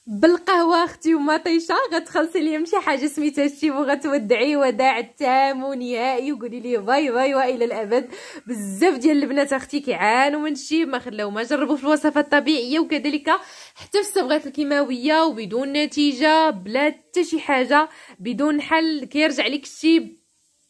بالقهوه اختي ومطيشه. غتخلصي ليا من شي حاجه سميتها الشيب وغتودعي وداع تام ونهائي وقولي لي باي باي والى الابد. بزاف ديال البنات اختي كيعانوا من الشيب، ما خلاو ما جربوا في الوصفات الطبيعيه وكذلك حتى في الصبغات الكيماويه وبدون نتيجه، بلا حتى شي حاجه، بدون حل كيرجع لك الشيب.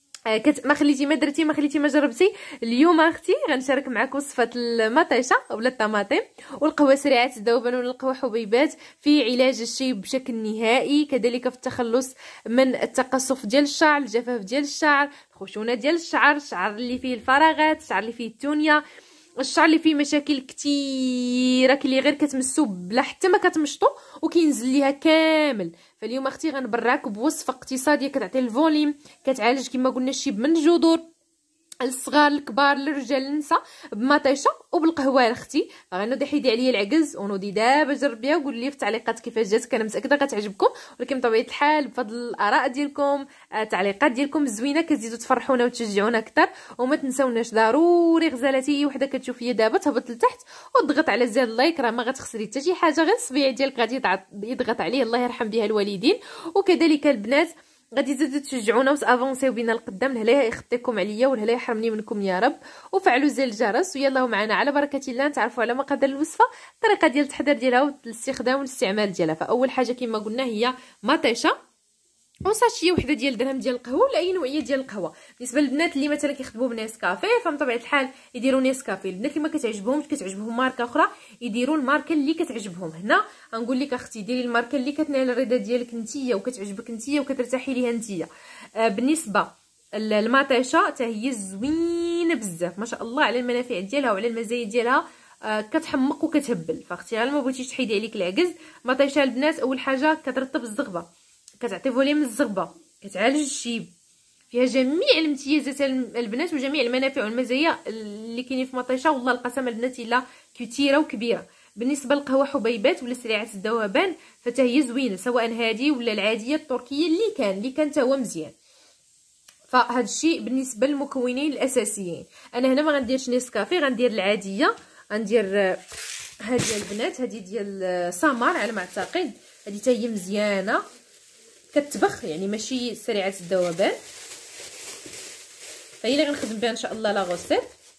ما خليتي ما درتي ما خليتي ما جربتي. اليوم اختي غنشارك معك وصفه المطيشه ولا الطماطم والقهوه سريعه الذوبان ولا القهوه حبيبات في علاج الشيب بشكل نهائي، كذلك في التخلص من التقصف ديال الشعر، الجفاف ديال الشعر، الخشونه ديال الشعر، الشعر اللي فيه الفراغات، الشعر اللي فيه التونيه، الشعر اللي فيه مشاكل كثيره اللي غير كتمسو بلا حتى ما كتمشطو وكينزل ليها كامل. فاليوم اختي غنبراك بوصفه اقتصاديه كتعطي الفوليم، كتعالج كما قلنا الشيب من الجذور، الصغار الكبار الرجال النساء، بمطيشه وبالقهوه اختي. غنوضي حيدي عليا العجز ونوضي دابا جربيها وقول لي في التعليقات كيفاش جاتك، انا متاكده غتعجبكم. ولكن بطبيعه الحال بفضل الاراء ديالكم التعليقات ديالكم الزوينه كتزيدوا تفرحونا وتشجعونا اكثر. وما تنساوناش ضروري غزالتي اي وحده كتشوف فيا دابا تهبط لتحت وتضغط على زر اللايك، راه ما غتخسري حتى شي حاجه، غير الصبيع ديالك غادي يضغط عليه، الله يرحم بها الوالدين. وكذلك البنات غادي تزيدوا تشجعونا وتافونسيو بينا القدام. الهلا يخطيكم عليا والهلا يحرمني منكم يا رب، وفعلوا زر الجرس. ويلا معنا على بركه الله نتعرفوا على مقادير الوصفه، الطريقه ديال التحضير ديالها والاستخدام والاستعمال ديالها. فاول حاجه كما قلنا هي مطيشه وساشيه وحده ديال درهم ديال القهوه ولا اي نوعيه ديال القهوه. بالنسبه للبنات اللي مثلا كيخدموا بنيسكافيه فمن طبيعه الحال يديروا نيسكافيه. البنات اللي ما كتعجبهمش كتعجبهم ماركه اخرى يديروا الماركه اللي كتعجبهم. هنا غنقول لك اختي ديري الماركه اللي كتنال الرضا ديالك نتيا وكتعجبك نتيا وكترتاحي ليها نتيا. بالنسبه المطيشه حتى هي زوينه بزاف ما شاء الله على المنافع ديالها وعلى المزايا ديالها، كتحمق وكتهبل. فاختي غير ما بغيتيش تحيدي عليك العجز، مطيشه البنات اول حاجه كترطب الزغبه، كتعطي فوليم الزغبه، كتعالج الشيب، فيها جميع الامتيازات البنات وجميع المنافع والمزايا اللي كاينين في مطيشه. والله القسم البنات الا كثيره وكبيره. بالنسبه للقهوه حبيبات ولا سريعه الذوبان فتا هي زوينه، سواء هذه ولا العاديه التركيه اللي كان تا هو مزيان. فهذا الشيء بالنسبه للمكونين الاساسيين. انا هنا ما غنديرش نيسكافي، غندير العاديه، غندير هذه البنات، هذه ديال سامر على ما اعتقد، هذه حتى هي مزيانه كتبخ يعني ماشي سريعه الذوبان، فهي اللي غنخدم بها ان شاء الله لا غوسيت.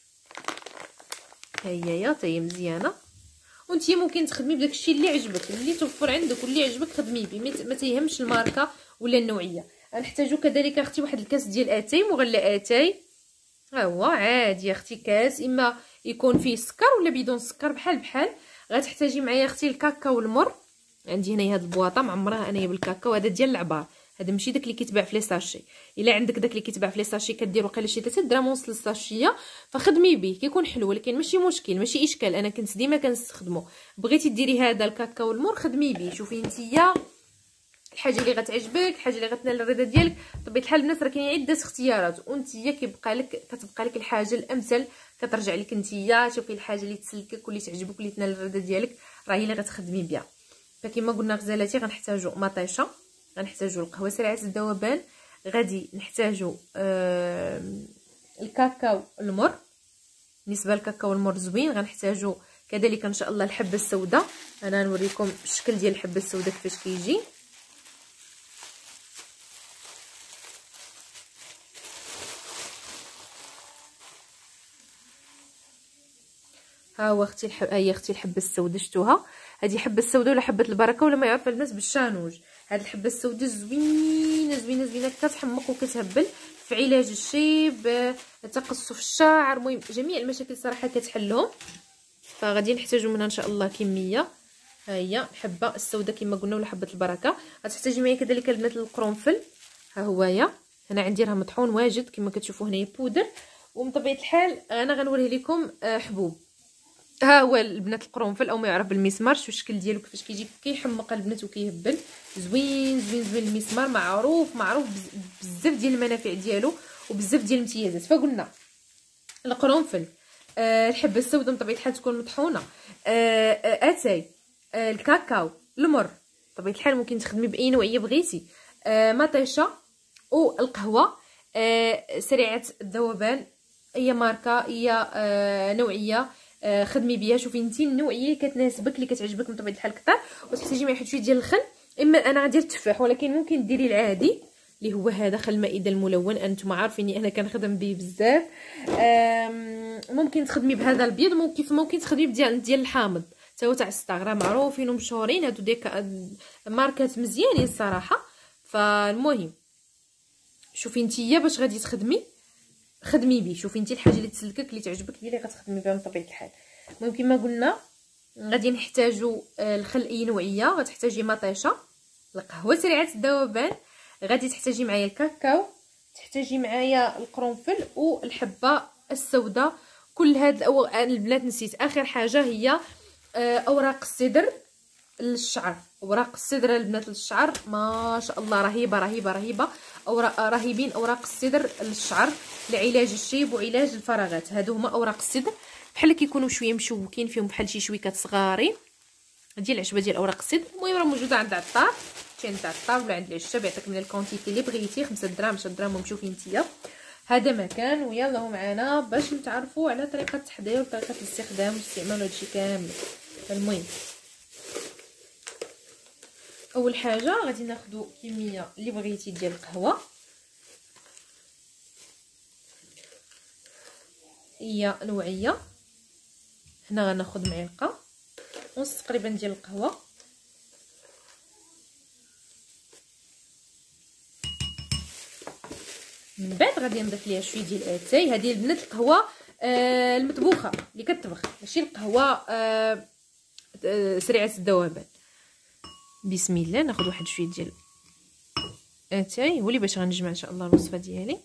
ها هي حتى هي مزيانه. وانتي ممكن تخدمي بداك الشيء اللي عجبك، اللي توفر عندك واللي عجبك خدمي به، ما تيهمش الماركه ولا النوعيه. غنحتاجو كذلك اختي واحد الكاس ديال اتاي مغلى اتاي، ها هو عادي اختي كاس، اما يكون فيه سكر ولا بدون سكر بحال بحال. غتحتاجي معايا اختي الكاكاو المر، عندي هنايا هاد البواطه معمرها انايا بالكاكاو، هذا ديال العبار، هذا ماشي داك اللي كيتباع في لي ساشي. الا عندك داك اللي كيتباع في لي ساشي كدير وقيله شي 3 دراهم ونص للساشيه فخدمي به، كيكون حلو ولكن ماشي مشكل ماشي اشكال، انا كنت ديما كنستخدمه. بغيتي ديري هذا الكاكاو المر خدمي به، شوفي نتيا الحاجه اللي غتعجبك، الحاجه اللي غتنال الرضا ديالك. بطبيعه الحال الناس راه كاينين عده اختيارات وانتيا كتبقى لك الحاجه الامثل، كترجع لك نتيا. شوفي الحاجه اللي تسلكك واللي تعجبك واللي تنال الرضا ديالك راه هي اللي غتخدمي بها. فكما قلنا غزالاتي غنحتاجو مطيشه، غنحتاجو القهوه سريعه الذوبان، غادي نحتاجو الكاكاو المر. بالنسبه للكاكاو المر زوين. غنحتاجو كذلك ان شاء الله الحبه السوداء، انا نوريكم الشكل ديال الحبه السوداء كيفاش كيجي. ها هو اختي هي اختي الحبه السوداء شفتوها، هذه حبه السوداء ولا حبه البركه ولا ما يعرف الناس بالشانوج. هذه الحبه السوداء زوينه زوينه زوينه، كتحمق وكتهبل في علاج الشيب، تقصف الشعر، المهم جميع المشاكل صراحه كتحلهم. فغادي نحتاجوا منها ان شاء الله كميه. ها هي الحبه السوداء كما قلنا ولا حبه البركه. غتحتاجي معايا كذلك البنات القرنفل، ها هويا هنا عندي راه مطحون واجد كما كتشوفوا هنايا بودر. ومن طبيعه الحال انا غنوريه لكم حبوب. ها هو البنات القرنفل او ما يعرف بالمسمار، شوف الشكل ديالو كيفاش كيجي كيحمق البنات وكيهبل، زوين زوين زوين. المسمار معروف بزاف ديال المنافع ديالو وبزاف ديال الامتيازات. فقلنا القرنفل، الحبه السوداء من طبيعه الحال تكون مطحونه، اتاي، الكاكاو المر بطبيعه الحال ممكن تخدمي باي نوعيه بغيتي، مطيشه، والقهوه سريعه الذوبان، هي ماركه هي نوعيه خدمي بها. شوفي انت النوعيه اللي كتناسبك اللي كتعجبك من طبيعه الحال كثر. وتحتاجي مع واحد شويه ديال الخل، اما انا غندير التفاح ولكن ممكن ديري العادي اللي هو هذا خل المائده الملون. انتم عارفيني انا كنخدم به بزاف. ممكن تخدمي بهذا البيض، ممكن تخدمي ديال الحامض حتى هو تاع انستغرام معروفين ومشهورين هادو ديك ماركات مزيانين الصراحه. فالمهم شوفي نتيا باش غادي تخدمي خدمي بيه. شوفي انت الحاجه اللي تسلكك اللي تعجبك هي اللي غتخدمي بها من طبيعه الحال. المهم كما قلنا غادي نحتاجوا الخل اي نوعيه، غتحتاجي مطيشه، القهوه سريعه الذوبان، غادي تحتاجي معايا الكاكاو، تحتاجي معايا القرنفل والحبه السوداء. كل هاد البنات نسيت اخر حاجه هي اوراق السدر للشعر. اوراق السدر البنات للشعر ما شاء الله رهيبه رهيبه رهيبه. رهيبين اوراق السدر للشعر لعلاج الشيب وعلاج الفراغات. هادو هما اوراق السدر بحال كيكونوا شويه مشوكين فيهم بحال شي شويكات صغارين ديال العشبه ديال اوراق السدر. المهم راه موجوده عند العطار، تمشي عند العطار ولا عند العشاب يعطيك من الكونتيتي اللي بغيتي، 5 دراهم 10 دراهم. وشوفي نتيا هذا مكان ويلا معنا باش نتعرفوا على طريقه التحضير وطريقه الاستخدام والاستعمال وهادشي كامل. المهم اول حاجه غادي ناخذ كميه اللي بغيتي ديال القهوه، هي نوعيه. هنا غناخذ معلقه ونص تقريبا ديال القهوه، من بعد غادي نضيف ليها شويه ديال اتاي. هذه البنات القهوه المطبوخه اللي كتطبخ، ماشي القهوه سريعه الذوبان. بسم الله ناخذ واحد شويه ديال اتاي هو اللي باش غنجمع ان شاء الله الوصفه ديالي.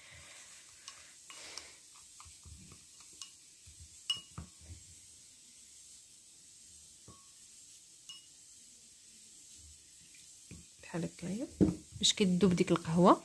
بحال هكايا باش كتذوب ديك القهوه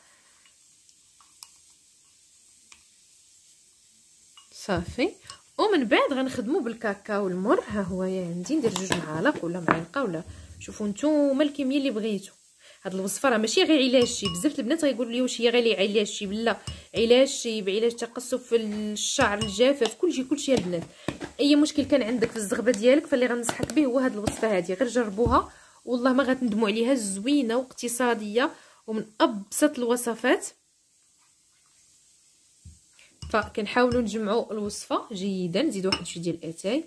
صافي. ومن بعد غنخدموا بالكاكاو المر. ها هو عندي ندير 2 معالق ولا معلقه ولا شوفوا نتوما الكميه اللي بغيتو. هاد الوصفه راه ماشي غير علاج الشيب. بزاف البنات غيقولوا لي واش هي غير علاج الشيب، لا، علاج الشيب، علاج تقصف الشعر، الجفاف، كلشي يا البنات. اي مشكل كان عندك في الزغبه ديالك فاللي غنصحك به هو هاد الوصفه هذه. غير جربوها والله ما غتندموا عليها. زوينه واقتصاديه ومن ابسط الوصفات. فكنحاولوا نجمعوا الوصفه جيدا. نزيد واحد شويه ديال الاتاي،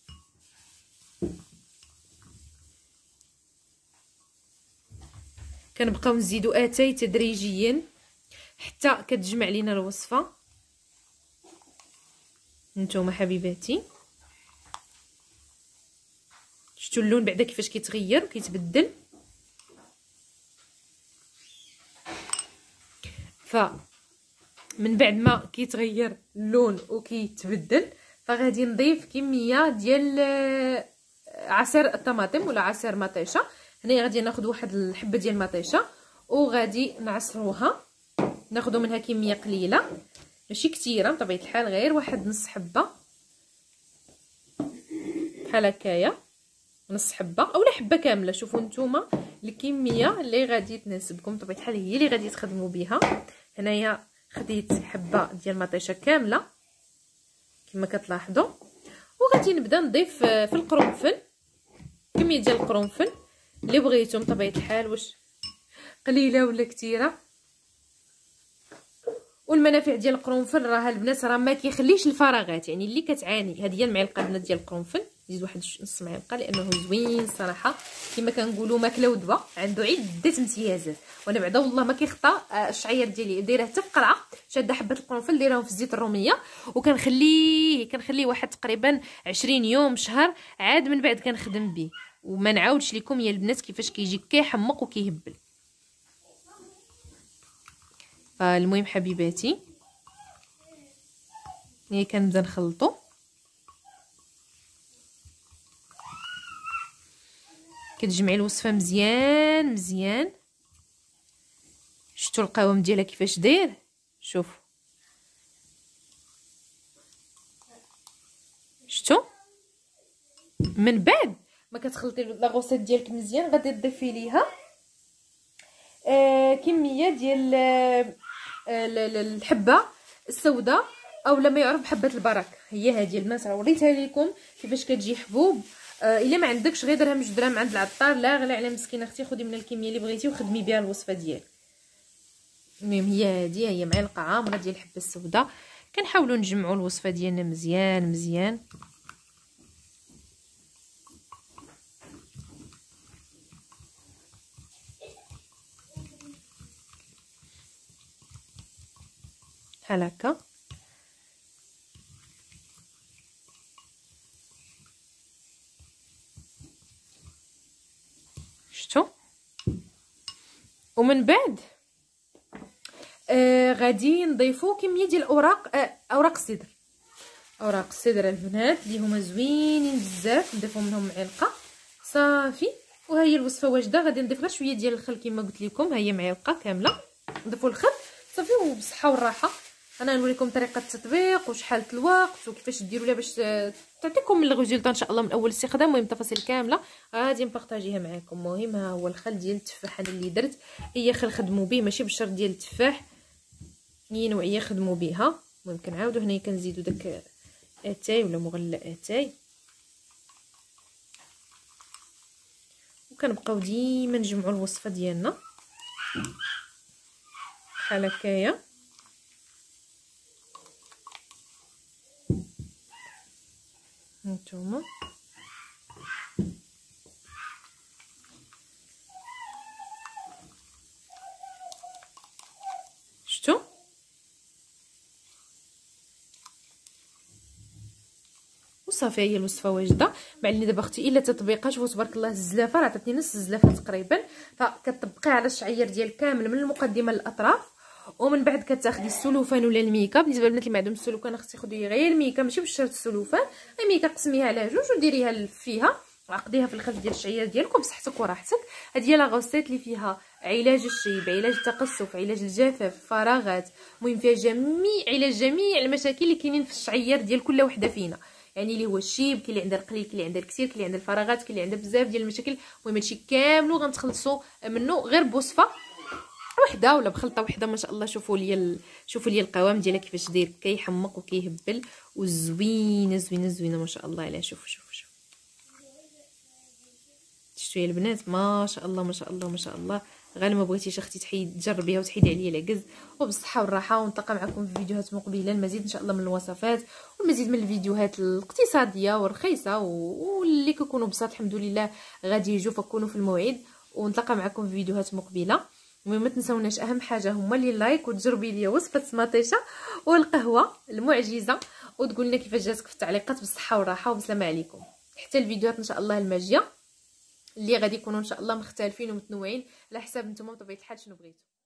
كنبقاو نزيدوا اتاي تدريجيا حتى كتجمع لينا الوصفه. نتوما حبيباتي شفتوا اللون بعدا كيفاش كيتغير وكيتبدل. من بعد ما كيتغير اللون وكيتبدل فغادي نضيف كميه ديال عصير الطماطم ولا عصير مطيشه. هنا غادي ناخذ واحد الحبه ديال المطيشه وغادي نعصروها، ناخذ منها كميه قليله ماشي كثيره بطبيعه الحال، غير واحد نص حبه بحال هكايا، نص حبه اولا حبه كامله. شوفوا نتوما الكميه اللي غادي تناسبكم بطبيعه الحال هي اللي غادي تخدموا بها. هنايا خديت حبه ديال المطيشه كامله كما كتلاحظوا. وغادي نبدا نضيف في القرنفل كميه ديال القرنفل اللي بغيتم بطبيعه الحال، واش قليله ولا كثيره. والمنافع ديال القرنفل راه البنات راه ما كيخليش الفراغات، يعني اللي كتعاني. هذه هي المعلقه البنات ديال القرنفل، نزيد واحد نص معلقه لانه زوين صراحه كما كنقولوا ماكله ودواء، عنده عده امتيازات. وانا بعدا والله ما كيخطا الشعير ديالي دايره حتى في قرعه، شاده حبه القرنفل دايرهم في الزيت الروميه وكنخليه واحد تقريبا 20 يوم شهر، عاد من بعد كنخدم به. وما نعاودش لكم يا البنات كيفاش كيجي كيحمق وكيهبل. فالمهم حبيباتي ملي كنبدا نخلطو كتجمعي الوصفه مزيان مزيان. شفتوا القوام ديالها كيفاش داير؟ شوفوا شفتوا. من بعد ما كتخلطي لاغوسيت ديالك مزيان غادي تضيفي ليها كميه ديال الحبه السوداء او لما يعرف بحبه البركه. هي هذه البنات راه وريتها لكم كيفاش كتجي حبوب. الا ما عندكش غير درهم 2 دراهم عند العطار، لا غلى على مسكينه اختي، خدي من الكميه اللي بغيتي وخدمي بها الوصفه ديالك. المهم هي هذه هي معلقه عامره ديال الحبه السوداء. كنحاولوا نجمعوا الوصفه ديالنا مزيان مزيان. بحال هكا. شفتوا؟ ومن بعد غادي نضيفوا كميه ديال اوراق السدر. اوراق السدر البنات اللي هما زوينين بزاف، نضيفوا منهم معلقه صافي. وهي الوصفه واجده. غادي نضيف غير شويه ديال الخل كما قلت لكم، ها هي معلقه كامله. نضيفوا الخل صافي وبصحه والراحه. انا نوريكم طريقه التطبيق وشحال الوقت وكيفاش ديروا لها باش تعطيكم الريزولطا ان شاء الله من اول استخدام. المهم التفاصيل كامله غادي نبارطاجيها معكم. المهم ها هو الخل ديال التفاح انا اللي درت. هي خل خدموا به ماشي بالشرط ديال التفاح، هي نوعيه خدموا بها. المهم كنعاودوا هنايا كنزيدوا داك اتاي ولا مغلق اتاي، وكنبقاو ديما نجمعوا الوصفه ديالنا بحال هكايا. هانتوما شفتوا؟ وصافي هي الوصفه واجده. معلني دابا اختي الا تطبيقها. شوفوا تبارك الله الزلافه راه عطاتني نص الزلافه تقريبا. فكتطبقيها على الشعير ديال كامل من المقدمه للاطراف، ومن بعد كتاخدي السلوفان ولا الميكا. بالنسبه للبنات اللي ما عندهم السلوفان اختي خدي غير الميكا ماشي بالشرط السلوفان. الميكا قسميها على جوج وديريها فيها وعقديها في الخلف ديال الشعير ديالك وبصحتك وراحتك. هذه هي لا غوسيت اللي فيها علاج الشيب، علاج التقصف، علاج الجفاف، الفراغات. المهم فيها علاج جميع المشاكل اللي كاينين في الشعير ديال كل وحده فينا، يعني اللي هو الشيب، كاين اللي عندها القليل، كاين اللي عندها الكثير، كاين اللي عندها الفراغات، كاين اللي عندها بزاف ديال المشاكل. المهم هادشي كامل غنتخلصوا منه غير بوصفه وحده ولا بخلطه وحده ما شاء الله. شوفوا لي القوام ديالها كيفاش داير، كيحمق وكيهبل وزوينه زوينه زوينه ما شاء الله عليها. شوفوا شفتوا يا البنات ما شاء الله ما شاء الله ما شاء الله. غير ما بغيتيش اختي تجربيها وتحيدي عليا العكز. وبالصحه والراحه، ونتلاقى معكم في فيديوهات مقبله المزيد ان شاء الله من الوصفات والمزيد من الفيديوهات الاقتصاديه والرخيصه واللي كيكونوا بساط الحمد لله غادي يجوا فكونوا في الموعد. ونتلاقى معكم في فيديوهات مقبله. المهم ما تنساوناش اهم حاجه هما لي لايك وتجربي لي وصفه سماطيشه والقهوه المعجزه، وتقول لنا كيفاش جاتك في التعليقات. بالصحه والراحه وبسلامه عليكم. حتى الفيديوهات ان شاء الله الماجيه اللي غادي يكونوا ان شاء الله مختلفين ومتنوعين على حساب نتوما بطبيعه الحال شنو بغيتوا.